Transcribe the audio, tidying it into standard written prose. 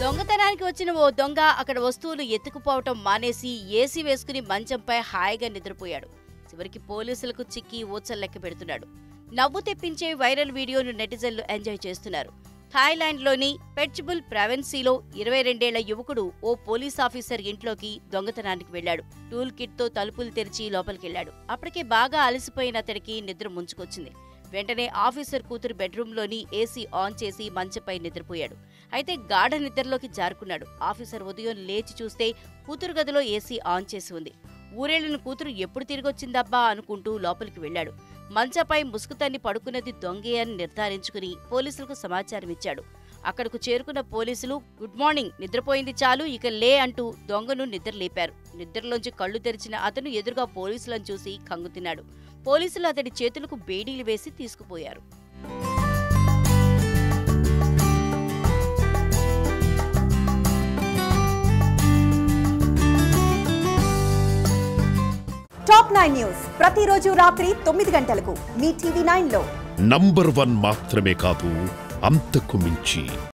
దొంగతనానికి వచ్చిన ఓ దొంగ అక్కడ వస్తువులు ఎత్తుకుపోవటం మానేసి ఏసీ వేసుకుని మంచంపై హాయిగా నిద్రపోయాడు. చివరికి పోలీసులకు చిక్కి ఊచలు లెక్క పెడుతున్నాడు. నవ్వు తెప్పించే వైరల్ వీడియోను నెటిజన్లు ఎంజాయ్ చేస్తున్నారు. థాయిలాండ్లోని పెట్చ్బుల్ ప్రావిన్సీలో 22 ఏళ్ల యువకుడు ఓ పోలీస్ ఆఫీసర్ ఇంట్లోకి దొంగతనానికి వెళ్లాడు. టూల్ కిట్తో తలుపులు తెరిచి లోపలికెళ్లాడు. అప్పటికే బాగా అలసిపోయిన అతడికి నిద్ర ముంచుకొచ్చింది. వెంటనే ఆఫీసర్ కూతురు బెడ్రూంలోని ఏసీ ఆన్ చేసి మంచంపై నిద్రపోయాడు. అయితే గాఢ నిద్రలోకి జారుకున్నాడు. ఆఫీసర్ ఉదయం లేచి చూస్తే కూతురు గదిలో ఏసీ ఆన్ చేసి ఉంది. ఊరేళ్లిన కూతురు ఎప్పుడు తిరిగొచ్చిందబ్బా అనుకుంటూ లోపలికి వెళ్లాడు. మంచంపై ముసుగుతన్ని పడుకున్నది దొంగే అని నిర్ధారించుకుని పోలీసులకు సమాచారం ఇచ్చాడు. అక్కడకు చేరుకున్న పోలీసులు గుడ్ మార్నింగ్, నిద్రపోయింది చాలు, ఇక లే అంటూ దొంగను నిద్రలేపారు. నిద్రలోంచి కళ్లు తెరిచిన అతను ఎదురుగా పోలీసులను చూసి కంగుతిన్నాడు. పోలీసులు అతడి చేతులకు బేడీలు వేసి తీసుకుపోయారు. టాప్ 9 న్యూస్ ప్రతిరోజు రాత్రి 9 గంటలకు మీ టీవీ 9 లో నంబర్ 1 మాత్రమే కాదు, అంతకు మించి